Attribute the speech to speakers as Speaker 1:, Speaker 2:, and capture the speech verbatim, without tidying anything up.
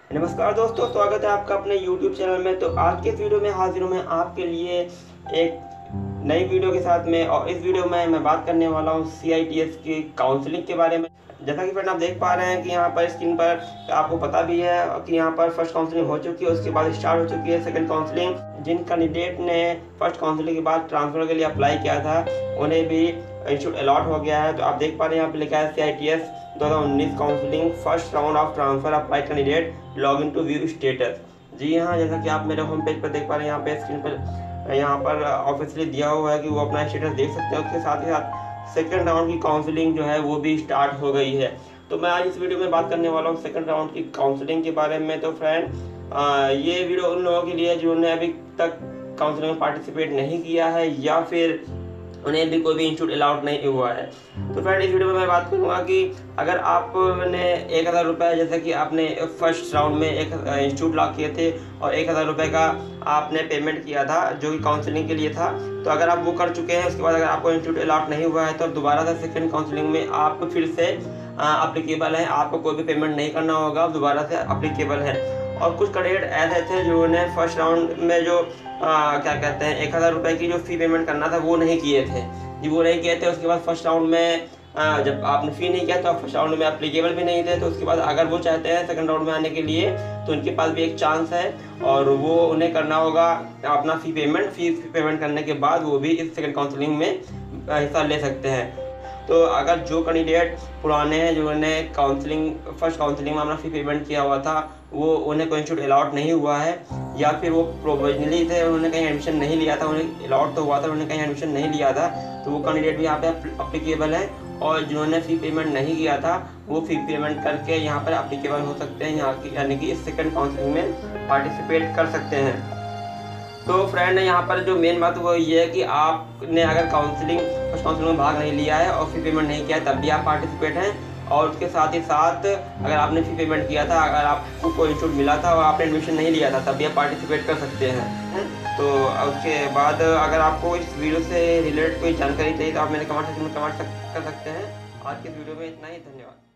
Speaker 1: नमस्कार दोस्तों, स्वागत है आपका अपने YouTube चैनल में। तो आज के इस वीडियो में हाजिर हूँ मैं आपके लिए एक नई वीडियो के साथ में। और इस वीडियो में मैं बात करने वाला हूँ सी आई टी एस की काउंसलिंग के बारे में। जैसा कि फ्रेंड आप देख पा रहे हैं कि यहाँ पर स्क्रीन पर आपको पता भी है कि यहाँ पर फर्स्ट काउंसलिंग हो चुकी है, उसके बाद स्टार्ट हो चुकी है सेकंड काउंसलिंग। जिन कैंडिडेट ने फर्स्ट काउंसलिंग के बाद ट्रांसफ़र के लिए अप्लाई किया था उन्हें भी इंस्टीट्यूट अलॉट हो गया है। तो आप देख पा रहे हैं यहाँ पे लिखा है सी आई टी एस दो हज़ार उन्नीस counselling first round of transfer apply candidate log in to view status. जी हाँ, जैसा कि आप मेरे होम पेज पर देख पा रहे हैं, यहाँ पे स्क्रीन पर यहाँ पर ऑफिशियली दिया हुआ है कि वो अपना स्टेटस देख सकते हैं। उसके साथ ही साथ सेकंड राउंड की काउंसलिंग जो है वो भी स्टार्ट हो गई है। तो मैं आज इस वीडियो में बात करने वाला हूँ सेकंड राउंड की काउंसलिंग के बारे में। तो फ्रेंड ये वीडियो उन लोगों के लिए जिन्होंने अभी तक काउंसलिंग में पार्टिसिपेट नहीं किया है या फिर उन्हें भी कोई भी इंस्टीट्यूट अलाउड नहीं हुआ है। तो फ्रेंड इस वीडियो में मैं बात करूँगा कि अगर आपने एक हज़ार रुपये जैसे कि आपने फर्स्ट राउंड में एक इंस्टीट्यूट लॉक किए थे और एक हज़ार रुपये का आपने पेमेंट किया था जो कि काउंसलिंग के लिए था, तो अगर आप वो कर चुके हैं उसके बाद अगर आपको इंस्टीट्यूट अलाउड नहीं हुआ है तो दोबारा से सेकेंड काउंसलिंग में आप फिर से अप्लीकेबल है, आपको कोई भी पेमेंट नहीं करना होगा, दोबारा से अप्लीकेबल है। और कुछ कैंडिडेट ऐसे थे जिन्होंने फर्स्ट राउंड में जो आ, क्या कहते हैं एक हज़ार रुपये की जो फ़ी पेमेंट करना था वो नहीं किए थे जी वो नहीं किए थे। उसके बाद फर्स्ट राउंड में आ, जब आपने फ़ी नहीं किया तो आप फर्स्ट राउंड में अप्लीकेबल भी नहीं थे। तो उसके बाद अगर वो चाहते हैं सेकंड राउंड में आने के लिए तो उनके पास भी एक चांस है और वो उन्हें करना होगा अपना फ़ी पेमेंट फ़ी पेमेंट करने के बाद वो भी इस सेकंड काउंसलिंग में हिस्सा ले सकते हैं। तो अगर जो कैंडिडेट पुराने हैं जिन्होंने काउंसलिंग फर्स्ट काउंसलिंग में अपना फ़ी पेमेंट किया हुआ था वो उन्हें कोई इंस्टीट्यूट अलाउड नहीं हुआ है या फिर वो प्रोविजनली थे, उन्होंने कहीं एडमिशन नहीं लिया था, उन्हें अलाउड तो हुआ था, उन्होंने कहीं एडमिशन नहीं लिया था, तो वो कैंडिडेट भी यहाँ पे अप्लीकेबल है। और जिन्होंने फ़ी पेमेंट नहीं किया था वो फ़ी पेमेंट करके यहाँ पर अप्लीकेबल हो सकते हैं, यहाँ की यानी कि इस सेकेंड काउंसलिंग में पार्टिसिपेट कर सकते हैं। तो फ्रेंड यहाँ पर जो मेन बात वो ये है कि आपने अगर काउंसलिंग फर्स्ट काउंसलिंग में भाग नहीं लिया है और फ़ी पेमेंट नहीं किया है तब भी आप पार्टिसिपेट हैं। और उसके साथ ही साथ अगर आपने फ़ी पेमेंट किया था, अगर आपको कोई इंस्टीट्यूट मिला था और आपने एडमिशन नहीं लिया था तब भी आप पार्टिसिपेट कर सकते हैं। तो उसके बाद अगर आपको इस वीडियो से रिलेटेड कोई जानकारी चाहिए तो आप मेरे कमेंट सेक्शन में कमेंट कर सकते हैं। आज के वीडियो में इतना ही, धन्यवाद।